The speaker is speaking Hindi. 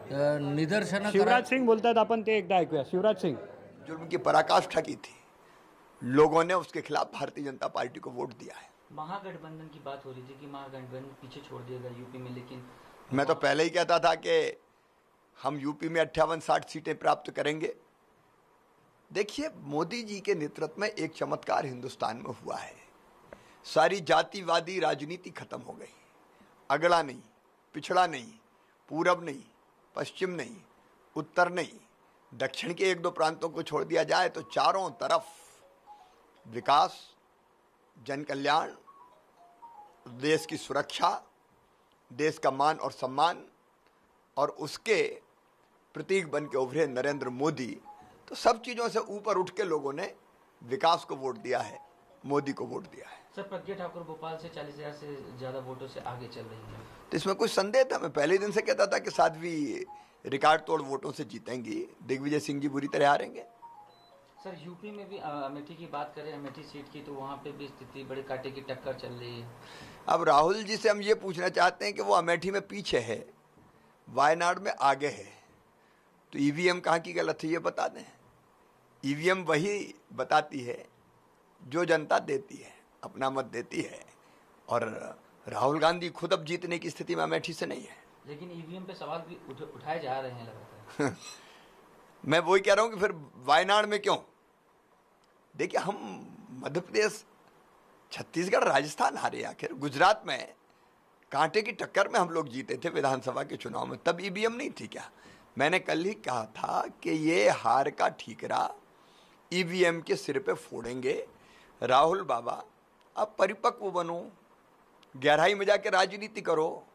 निदर्शन शिवराज सिंग बोलतात, आपण ते एकदा ऐकूया. शिवराज सिंग. जुल्म की पराकाष्ठा की थी, लोगों ने उसके खिलाफ भारतीय जनता पार्टी को वोट दिया है। महागठबंधन की बात हो रही थी कि महागठबंधन पीछे छोड़ दिएगा यूपी में, लेकिन मैं तो पहले ही कहता था कि हम यूपी में 58-60 सीटें प्राप्त करेंगे। देखिए, मोदी जी के नेतृत्व में एक चमत्कार हिंदुस्तान में हुआ है। सारी जातिवादी राजनीति खत्म हो गई। अगड़ा नहीं, पिछड़ा नहीं, पूरब नहीं, पश्चिम नहीं, उत्तर नहीं, दक्षिण के एक दो प्रांतों को छोड़ दिया जाए तो चारों तरफ विकास, जन कल्याण, देश की सुरक्षा, देश का मान और सम्मान, और उसके प्रतीक बन के उभरे नरेंद्र मोदी। तो सब चीज़ों से ऊपर उठ के लोगों ने विकास को वोट दिया है, मोदी को वोट दिया है। सर, प्रज्ञा ठाकुर भोपाल से 40,000 से ज़्यादा वोटों से आगे चल रही है, तो इसमें कुछ संदेह था? मैं पहले दिन से कहता था कि साध्वी रिकॉर्ड तोड़ वोटों से जीतेंगी, दिग्विजय सिंह जी बुरी तरह हारेंगे। सर, यूपी में भी अमेठी की बात करें, अमेठी सीट की, तो वहाँ पे भी स्थिति बड़े कांटे की टक्कर चल रही है। अब राहुल जी से हम ये पूछना चाहते हैं कि वो अमेठी में पीछे है, वायनाड में आगे है, तो ईवीएम कहाँ की गलत है ये बता दें। ईवीएम वही बताती है जो जनता देती है, अपना मत देती है, और राहुल गांधी खुद अब जीतने की स्थिति में अमेठी से नहीं है। लेकिन ईवीएम पे सवाल भी उठाए जा रहे हैं लगातार। मैं वही कह रहा हूँ कि फिर वायनाड में क्यों? देखिए, हम मध्य प्रदेश, छत्तीसगढ़, राजस्थान हारे, आखिर गुजरात में कांटे की टक्कर में हम लोग जीते थे विधानसभा के चुनाव में, तब ईवीएम नहीं थी क्या? मैंने कल ही कहा था कि ये हार का ठीकरा ईवीएम के सिर पे फोड़ेंगे। राहुल बाबा, अब परिपक्व बनो, गहराई में जाके राजनीति करो।